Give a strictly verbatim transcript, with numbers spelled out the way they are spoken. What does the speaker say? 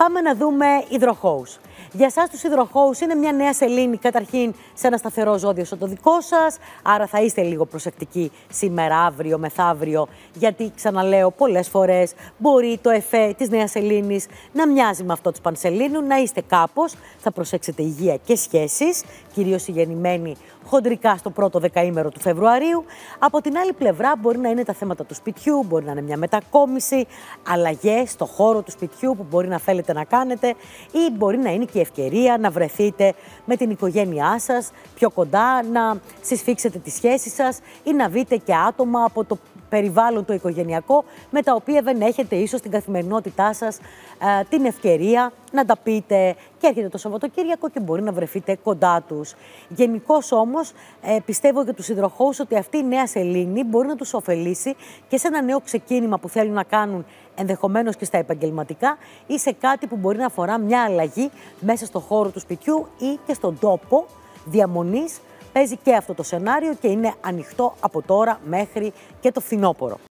Πάμε να δούμε υδροχόους. Για εσάς τους υδροχόους είναι μια νέα σελήνη καταρχήν σε ένα σταθερό ζώδιο σαν το δικό σας, άρα θα είστε λίγο προσεκτικοί σήμερα, αύριο, μεθαύριο, γιατί ξαναλέω πολλές φορές μπορεί το εφέ της νέας σελήνης να μοιάζει με αυτό της πανσελήνου, να είστε κάπως, θα προσέξετε υγεία και σχέσεις, κυρίως οι γεννημένοι χοντρικά στο πρώτο δεκαήμερο του Φεβρουαρίου. Από την άλλη πλευρά μπορεί να είναι τα θέματα του σπιτιού, μπορεί να είναι μια μετακόμιση, αλλαγές στο χώρο του σπιτιού που μπορεί να θέλετε να κάνετε ή μπορεί να είναι και η ευκαιρία να βρεθείτε με την οικογένειά σας πιο κοντά, να συσφίξετε τις σχέσεις σας ή να δείτε και άτομα από το περιβάλλον το οικογενειακό με τα οποία δεν έχετε ίσως στην καθημερινότητά σας ε, την ευκαιρία να τα πείτε, και έρχεται το Σαββατοκύριακο και μπορεί να βρεθείτε κοντά τους. Γενικώς όμως ε, πιστεύω για τους υδροχόους ότι αυτή η νέα σελήνη μπορεί να τους ωφελήσει και σε ένα νέο ξεκίνημα που θέλουν να κάνουν ενδεχομένως και στα επαγγελματικά ή σε κάτι που μπορεί να αφορά μια αλλαγή μέσα στο χώρο του σπιτιού ή και στον τόπο διαμονής. Παίζει και αυτό το σενάριο και είναι ανοιχτό από τώρα μέχρι και το φθινόπωρο.